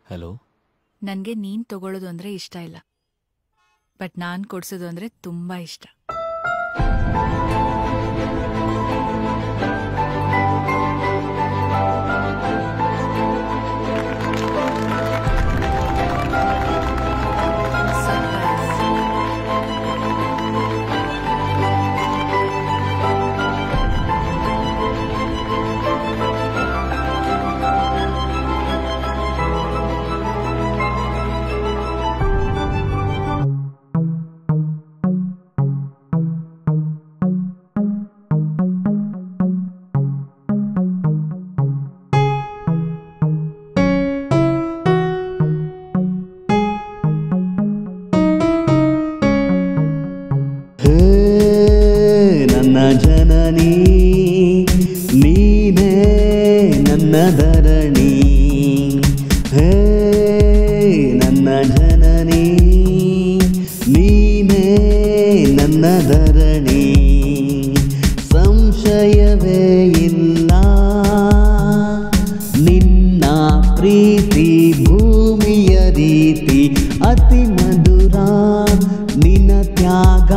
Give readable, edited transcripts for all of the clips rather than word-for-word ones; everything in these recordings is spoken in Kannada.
ಹಲೋ. ನನಗೆ ನೀನು ತಗೊಳ್ಳೋದು ಅಂದರೆ ಇಷ್ಟ ಇಲ್ಲ, ಬಟ್ ನಾನು ಕೊಡ್ಸೋದು ಅಂದರೆ ತುಂಬ ಇಷ್ಟ. ಜನನಿ ನೀನೇ ನನ್ನ ಧರಣಿ, ಹೇ ನನ್ನ ಜನನಿ ನೀನೇ ನನ್ನ ಧರಣಿ. ಸಂಶಯವೇ ಇಲ್ಲ ನಿನ್ನ ಪ್ರೀತಿ ಭೂಮಿಯ ರೀತಿ ಅತಿ ಮಧುರ. ನಿನ್ನ ತ್ಯಾಗ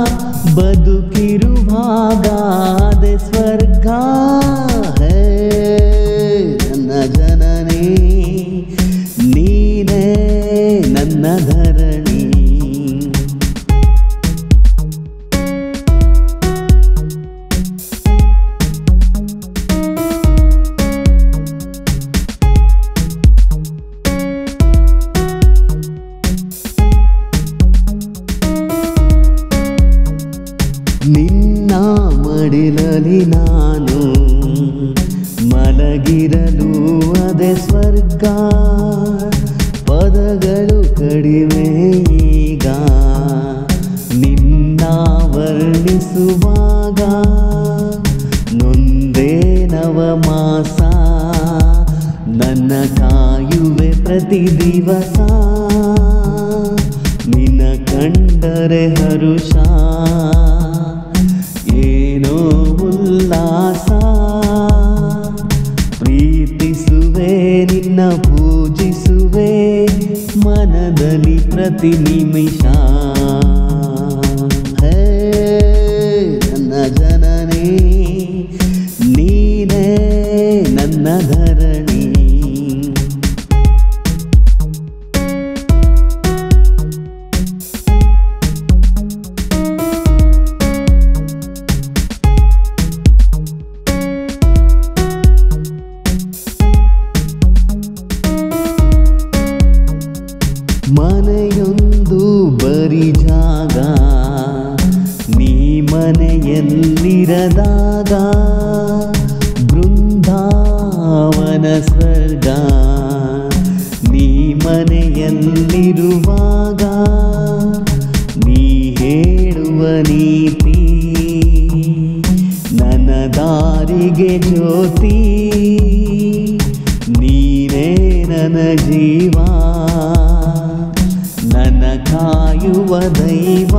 ಬದುಕಿರುವಾಗ ಅದೇ ಸ್ವರ್ಗ. ಹೇ ನನ್ನ ಜನನಿ ನೀನೇ ನನ್ನ ಧರಣಿ. ನಿನ್ನ ಮಡಿಲಲ್ಲಿ ನಾನು ಮಲಗಿರಲು ಅದೇ ಸ್ವರ್ಗ. ಪದಗಳು ಕಡಿಮೆ ಈಗ ನಿನ್ನ ವರ್ಣಿಸುವಾಗ. ನೊಂದೇ ನವಮಾಸ ನನ್ನ ಕಾಯುವೆ ಪ್ರತಿ ದಿವಸ. ನಿನ್ನ ಕಂಡರೆ ಹರುಷ ಏನೋ ಉಲ್ಲಾಸ. ಪ್ರೀತಿಸುವೆ ನಿನ್ನ ಪೂಜಿಸುವೆ ಮನದಲ್ಲಿ ಪ್ರತಿ ನಿಮಿಷ. ಹೇ ನನ್ನ ಜನನಿ ನೀನೇ ನನ್ನ ಧರಣಿ. ಮನೆಯೊಂದು ಬರಿ ಜಾಗ ನೀ ಮನೆಯಲ್ಲಿರದಾಗ. ಬೃಂದಾವನ ಸ್ವರ್ಗ ನೀ ಮನೆಯಲ್ಲಿರುವಾಗ. ನೀ ಹೇಳುವ ನೀತಿ ನನ್ನ ದಾರಿಗೆ ಜ್ಯೋತಿ. ನೀನೇ ನನ್ನ ಜೀವ ನನ್ನ ಕಾಯುವ ದೈವ.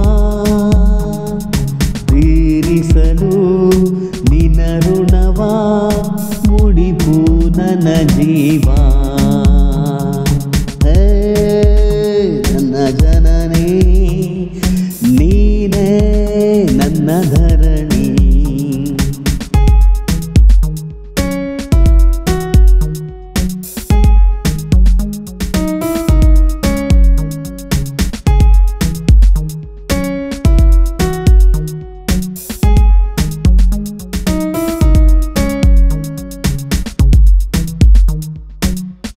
ತೀರಿಸಲು ನಿನ್ನ ಋಣವ ಮುಡಿಪು ನನ್ನ ಜೀವ. ಹೇ ನನ್ನ ಜನ